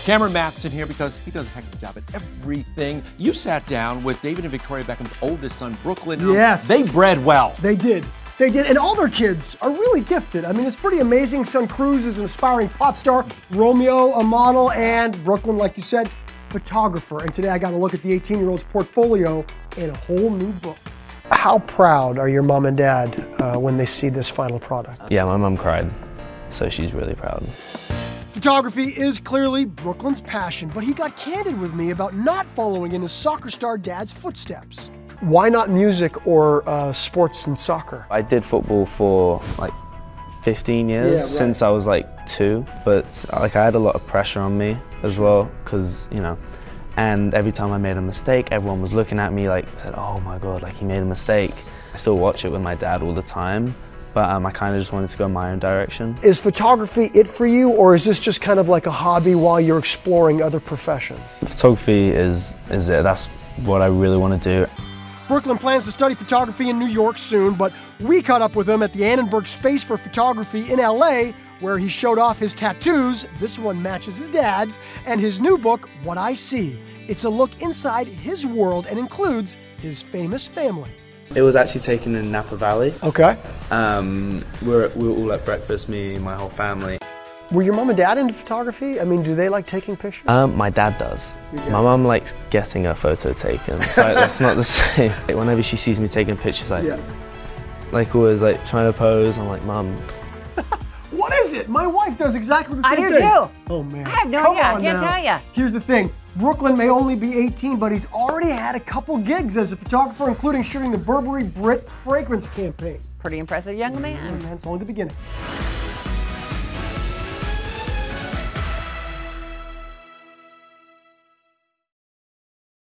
Cameron Matt's in here because he does a heck of a job at everything. You sat down with David and Victoria Beckham's oldest son, Brooklyn. Yes. They bred well. They did. They did, and all their kids are really gifted. I mean, it's pretty amazing. Son Cruz is an aspiring pop star, Romeo, a model, and Brooklyn, like you said, photographer. And today I got to look at the 18-year-old's portfolio in a whole new book. How proud are your mom and dad when they see this final product? Yeah, my mom cried, so she's really proud. Photography is clearly Brooklyn's passion, but he got candid with me about not following in his soccer star dad's footsteps. Why not music or sports and soccer? I did football for like 15 years, since I was like 2, but like I had a lot of pressure on me as well, because you know, and every time I made a mistake, everyone was looking at me like, said, oh my god, like he made a mistake. I still watch it with my dad all the time, but I kind of just wanted to go my own direction. Is photography it for you, or is this just kind of like a hobby while you're exploring other professions? Photography is it. That's what I really want to do. Brooklyn plans to study photography in New York soon, but we caught up with him at the Annenberg Space for Photography in LA, where he showed off his tattoos, this one matches his dad's, and his new book, What I See. It's a look inside his world and includes his famous family. It was actually taken in Napa Valley. Okay. We were all at breakfast, me and my whole family. Were your mom and dad into photography? I mean, do they like taking pictures? My dad does. My mom likes getting a photo taken, so that's not the same. Whenever she sees me taking pictures, like always like trying to pose, I'm like, Mom. What is it? My wife does exactly the same thing. I do too. Oh man. I have no idea, I can't tell you. Here's the thing, Brooklyn may only be 18, but he's already had a couple gigs as a photographer, including shooting the Burberry Brit fragrance campaign. Pretty impressive young man. Man, it's only the beginning.